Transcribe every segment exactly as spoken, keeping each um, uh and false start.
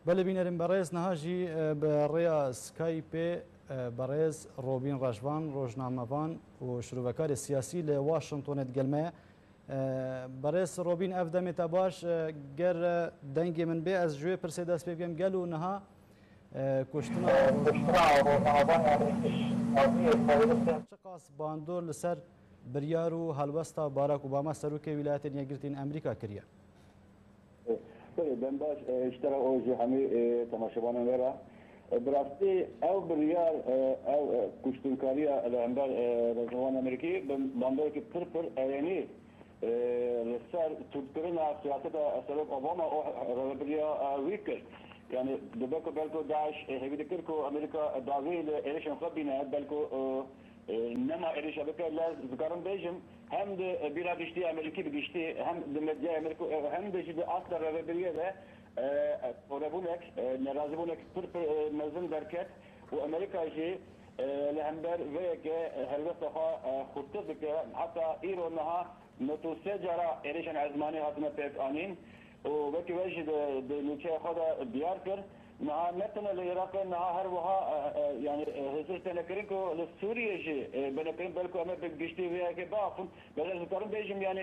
بله بینرین برایز نهاجی به ریا سکایپ برایز روبین رجوان روزنامه‌وان و شروعکار سیاسی ل واشنطن دگلمه برایز روبین افدام تباش گر دنگ من به از جوی پرسیداس بگم گلو نها کشتنا چقاس باندور لسر بریارو هلوستا باراک اوباما سروک ولایت یگرتین امریکا کریه. ben baş işlere oje hami tamaşabanan vera براستی او بریار او کشتنکاریه لامبر رجوان امریکی باندور که پر پر ایرانی لسر تدکرنا سیاست سبب اوباما او بریا ویکر yani dubeko belko Daesh hevi dikir ko Amerika davi le election kabine belko nema election bekerler zikaran bejim hem de bir geçti Amerika bir geçti hem de medya Amerika hem de şimdi asla ve biriye de orabunek nerazibunek pır pır mezun derket ve Amerika ji lehember ve ke helvestaha khuttuk hatta İran'a notuse jara election azmani hatına pek anin وبكي واجد بنوتشي خدا ديار كر مع مثلا العراق نها هر وها يعني هسه تنكرينكو لسوريا جي بنكرين بالكو اما بجشتي ويا كي بافن بل ذكرن بيجم يعني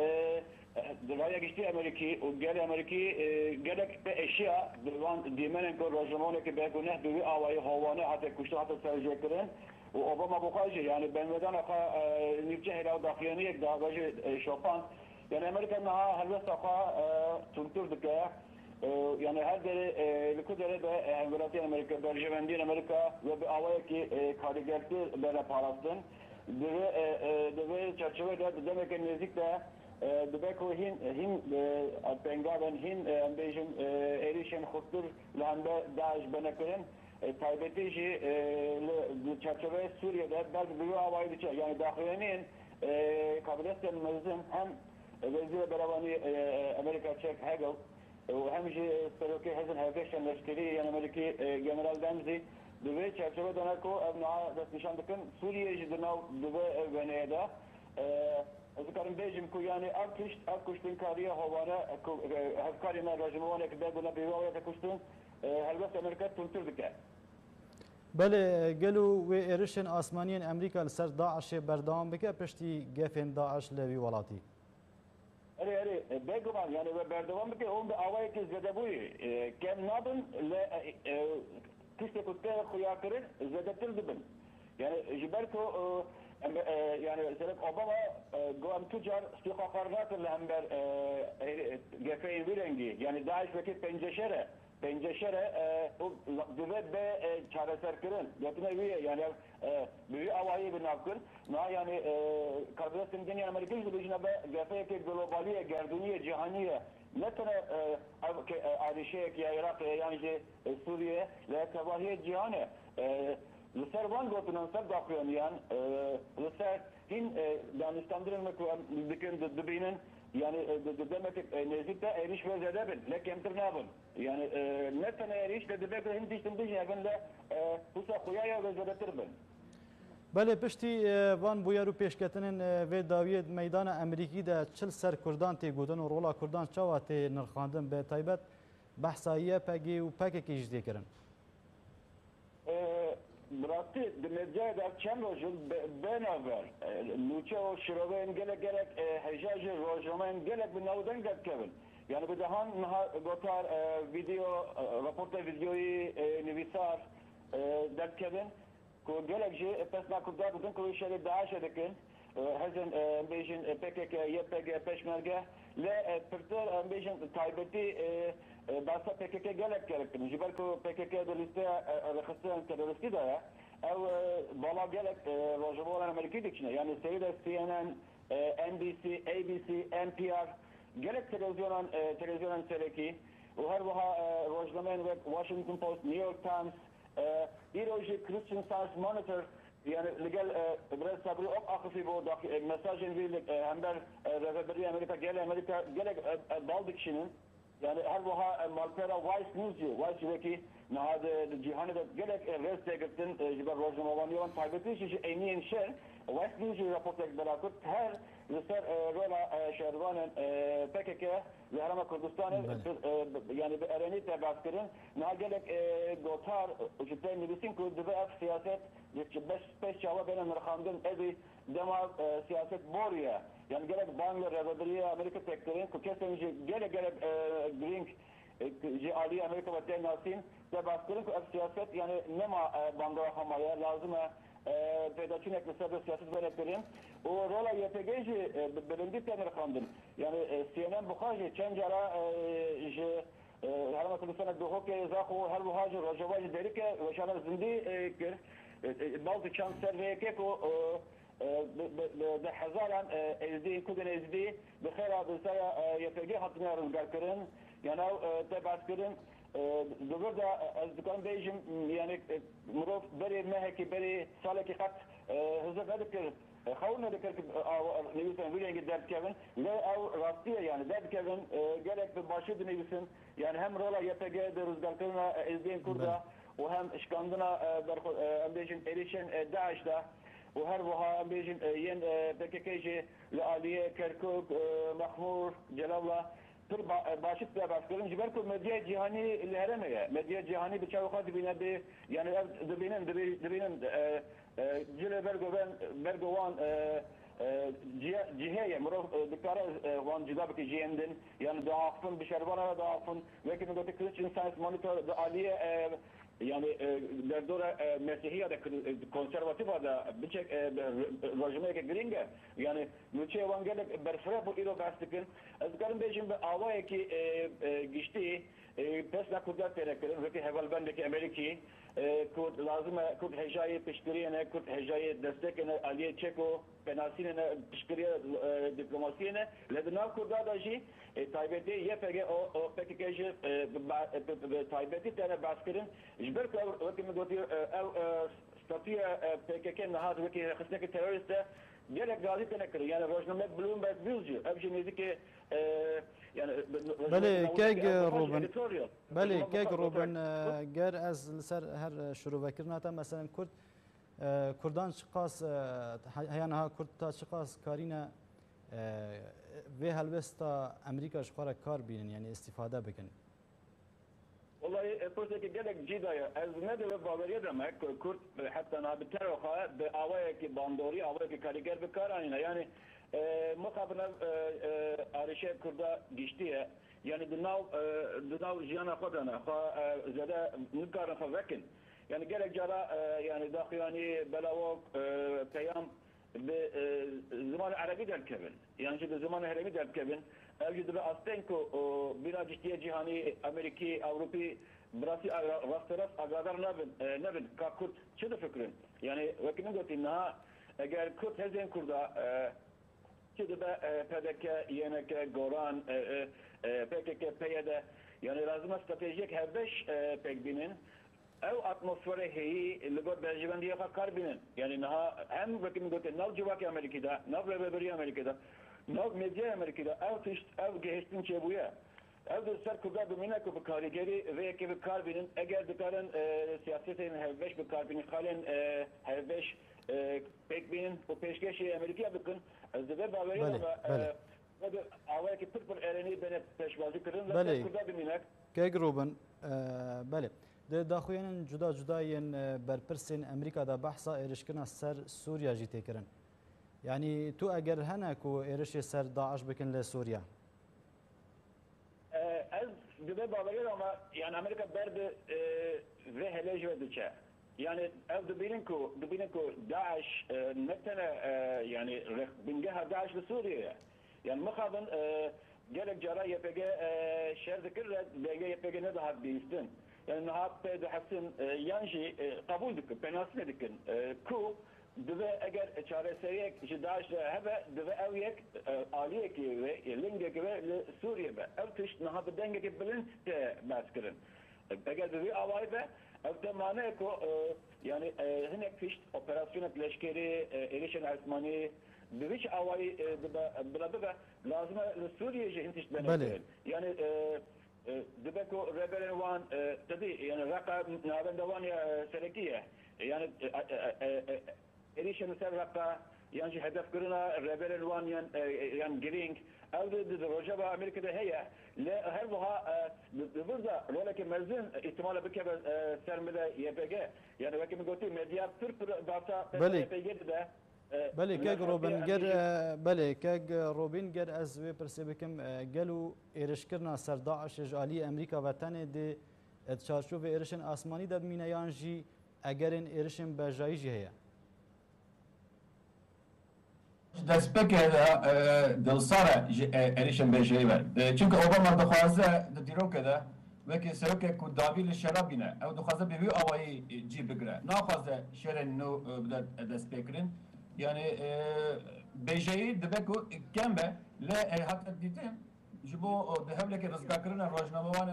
درايا جشتي امريكي وقال امريكي قالك باشياء دوان ديمن كو رجمونه كي بيكو نهدو اواي هوانه حتى كشتو حتى سرجكرن واوباما بوخاجي يعني بن مدان اخا نيجي هلا داخلينيك دا باجي شوفان yani Amerika'nın ha halvesta ha tunturduk ya yani her dere likudere de Emirati Amerika, Berjevendi Amerika ve bir avaya ki karigerti böyle parastın deve deve çerçevede demek ki nezik de demek o hin hin pengaben hin ambejin erişen khuttur landa Daesh benekerin taybetici çerçeve Suriye'de belki bir avayı yani dahiliyenin kabiletten mezun hem وزير برلماني امريكا تشيك هاجل وهم شيء سلوكي حزن هاجشن لشكري يعني امريكي جنرال دامزي دوي çerçeve döneko evna dest nişan dikın Suriye jidnav دوي veneda azkarın bejim ku yani akış akuştun kariye havana hafkarina rajmona kda buna biwaya takuştun helbet Amerika tunturduk. بله گلو و ایرشن آسمانیان امریکا لسر داعش بردام بکه پشتی گفن داعش لوی ولاتی अरे अरे बेगुमान yani ve berdevam ki onda avay ki zedebuyi kem nadın le kiste kutte kuyakırın zedetir dibin yani jiberko yani sebep Obama goam tüccar istihbarat lehember gefeyin virengi yani Daesh vekil penceşere penceşere o düve be çareser kırın yatına üye yani büyü avayı bir nakın na yani kabiletin dünya Amerika'yı da bijine be gefeye ki globaliye gerduniye cihaniye ne tane Arişe ki Irak yani Suriye le kabahiye cihane Lüser van gotunan sab dakıyan yani Lüser hin Danistan'dırın mekruan dikin dibinin yani demek ki nezikte eriş ve zedebin le kemtir nabın yani ne tane eriş de demek ki hindi şimdi yani le husa kuyaya ve zedetirbin. بله پشتی وان بویارو پیشکتنن و داویت میدان امریکی ده چل سر کردان تی گودن و رولا کردان چاواتی نرخاندن به تایبت بحثاییه پگی و پگی کیش دیکرن براستی دمجای در چند روز بناور نوچه و شروعین گلک گلک حجاج روزمین گلک به نودن گرد کبن yani bir daha gotar video raporta videoyu nivîsar dert kevin ku gelek jî pesna kurda bidin ku şerê Daeş dikin hezin bêjin P K K Y P G peşmerge le pirtir bêjin taybetî basa P K K gelek gerektin ji ber ku P K K di lîsteya rexistan teroristî de ye ew bala gelek rojavolan Amerîkî dikine yani serî C N N N B C A B C N P R gelek televizyonan televizyonan serekî û her wiha rojnamen wek Washington Post New York Times İroji Christian Science Monitor yani legal biraz sabri ok akıfı bu da mesajın verilip hember rehberi Amerika gele Amerika gele baldık kişinin yani her buha malpera Vice News Vice veki nahade cihanı da gelek reste gittin jiber rojnamavan yoğun taybeti işi eyniyen şer Vice News raport ek berakut her لسر رولا شهروان پکک ve Herama Kurdistan'ı yani bir ereni tebaskırın ne gelek gotar uçta nibisin kurdu ve siyaset beş beş çava benim rakandın evi dema siyaset boruya yani gerek Bangla Revadriye Amerika sektörün kesince gerek gerek Green ji Ali Amerika ve Tenasin tebaskırın siyaset yani nema Bangla hamaya lazım پیداچون یک مثال سیاست برای کریم و رولا یه پیگیجی بلندی تامر خواندن یعنی سینم بخواهی چند جرا ج هرما کردستان دوه که زاخو هر بخواهی رجوای دری که وشان زندی کر بعض چند سر که کو ده هزاران ازدی کدن ازدی بخیر بسیار یه پیگی حتی نرزگار کرن یعنی تبعت کرن دوباره دا از دکان بیشم یعنی مروف بری مهکی بری سالی که خط هزار ندکر خون ندکر که نویسن ویلینگ درد کردن لی او راستیه یعنی درد کردن گرک به باشید نویسن یعنی هم رولا یپگه در روزگار کردن ازدین کرده و هم اشکاندنا ام بیشن ایریشن داعش ده و هر وها ام بیشن ین بککیجی لعالیه کرکوک مخمور جلاله تر باشد به باسکرین جبر کو مدیا جهانی لهرمه مدیا جهانی به چاوخات بینه به یعنی دبینن دبینن جله برگوان برگوان جهه مرو دکتر وان جذاب کی جندن yani dağıfın bir şervana dağıfın ve ki de Christian Science Monitor da aliye yani derdora Mesihiyya da konservatif da birçok rejime ki gringe yani müçe evangelik berfere bu ilo gastikin azgarın bejim be avaya ki geçti pesla kudret tereklerin ve ki hevalbendeki Ameriki kod lazım kod hecayı pişkiriyene kod hecayı destekene aliye çeko penasine pişkiriye diplomasiyene ledinav kurda da ji taybeti yepege o o pekkeji taybeti tane baskırın jber ka kimi gotiyor ev statüye P K K nahad ve ki kısmeki teröriste gerek gazi tenekir yani rojname Bloomberg Bilgi evci niziki yani بله کگ روبن بله کگ روبن گر از سر هر شروع وکرنا تا مثلا کرد کردان شقاس هیان ها کرد تا شقاس کارینا و هلوستا امریکا شقاره کار بینن یعنی استفاده بکن والله فرصة كجلك جيدا از ندى ببالريا دمك كرت حتى أنا بتروخا بأوايا كي باندوري أوايا كي كاريجر بكارانينا يعني مقابلة أريشة كردا جشتية يعني دناو دناو جيانا خدنا خا زدا نكارن خذكن يعني جلك جرا يعني داخلاني بلاوك قيام بزمان عربي در كبن يعني شد زمان هرمي در كبن أوجد بأستنكو بلا جشتية جهاني أمريكي أوروبي براسي راست راست أقدر نبن نبن ككرد شو فكرين يعني وكنا قلت إنها أجر كرد هزين كردا شد بقى فدك ينك جوران بكك بيدا يعني لازم استراتيجيك هبش بكبينين أو أتموسفير هي اللي قد بجيبان ديها كاربينين يعني إنها هم وكنا قلت ناو جواكي أمريكي ده ناو ربابري أمريكي ده ناو مديا أمريكي ده أو تشت أو جهستين شبويا أو ده سر كذا بمينك بكاريجري وياك بكاربينين أجر دكارن سياستين هبش بكاربينين خالين هبش بكبينين وبيشكشي أمريكا بكن الزبدة بعدين بله هذا عواقب تكبر إيراني بين بيشوازي كرن بله كذا بمينك کگ روبن بله ده داخویان جدا جدایین برپرسین امریکا دا بحثا ایرشکنا سر سوریا جی تکرن یعنی تو اگر هنه کو ایرش سر داعش بکن لسوریا از دبی باوری ama yani Amerika berdi ve helej ve diçe yani ev dibinin ko dibinin ko Daesh netene yani bingeha Daesh لسوريا yani mukhaben gerek jara Y P G şer zikirle belge Y P G ne daha biistin yani nahat de hasin yanji kabul dikin penasine dikin ku dve eğer çareseriye Daesh hebe dve ev yek aliye ki ve linge ki ve Suriye be ev tiş nahat denge ki bilin te baskirin eğer dve avay be ev de mane ko yani hinek fiş operasyon leşkeri erişen Osmani بيش أواي بلادة لازم سوريا جهنت بله يعني دبكو ربلن وان تدي يعني رقا نابن دوان سركية يعني إيش مثل رقا yani jî hedefkirina reberên wan yan yan girîng ew di rojava Amerîka'da heye le her wiha bir da roleke mezin ihtimala bikeve sermide Y P G yani wekî min gotî medya pir pir data Y P G de بله که روبن گر بله که روبن گر از وی پرسی بکم گلو ایرشکرنا سر داعش جالی امریکا و تنه دی چارچوب ایرشن آسمانی داد مینه یانجی اگرین ایرشن بجایی جهه دەستپێک دڵسارە ئەریشم بێژەی بەر چونکە ئۆباما دەخوازە دیرۆکەدا وەکی سەرۆکێک و داوی لە شەرا بینە ئەو دەخوازە بێوی ئەوایی جی بگرە ناخوازە شێرن نو بدات دەستپێکردن یعنی بێژەیی دەبێت و کەم بە لە هاتە دیتم ji bo hevlekê rizgarkirina rojnamewane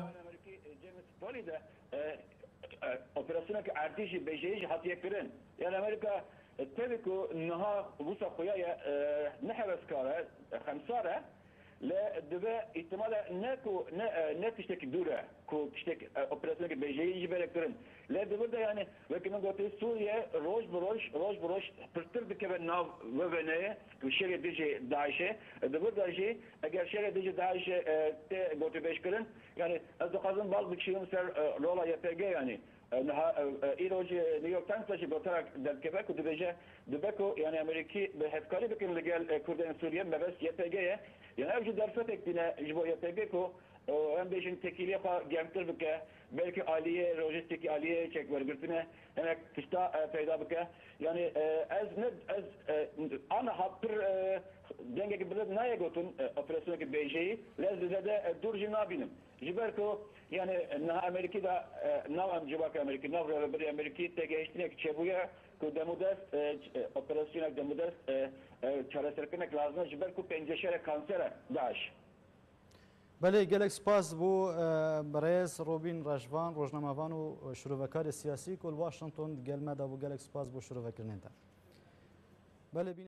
operasyoneke erdî jî bêjeyî jî hatiye kirin yani Amerika tabii ku niha wisa xuyaya ne heveskar e xemsar e le dibe ihtimala ne ku ne ne tiştekî dûr e ku tiştek operasyoneke bêjeyî jî verekirin le dibe de yani wekî min gotî Sûriye roj bi roj roj bi roj pirtir dikeve nav veveneyê ku şerê dijî Daişê dibe de jî eger şerê dijî Daişê tê gotî bêjkirin yani ez dixwazim baz bikişînim ser rola Y P G yani ایروج نیویورک تایمز تاجی بطرق در کبک و دبیجه دبکو یعنی امریکی به هفکاری بکن لگل کردن سوریه مبس Y P G'ye yani evci derfet ektiğine jibo Y P G ko hem beşin tekiliye pa gemtir bike belki aliye lojistik aliye çek vergirtine hemek kışta peyda bike yani ez ne ez ana hapır denge gibi bir neye gotun operasyonu ki beyceyi lezzede de durji nabinim jiberko yani Amerika'da nav civak Amerika nav revberi Amerika te geçtinek çebuya ku demudest operasyonu demudest çareserkinek lazım jiberko penceşere kansere daş بله گلک سپاس بو برایز روبین رجوان روزنامه‌وان و شروعکار سیاسی کل واشنگتن گلمه دا بو گلک سپاس بو شروع کردن. بله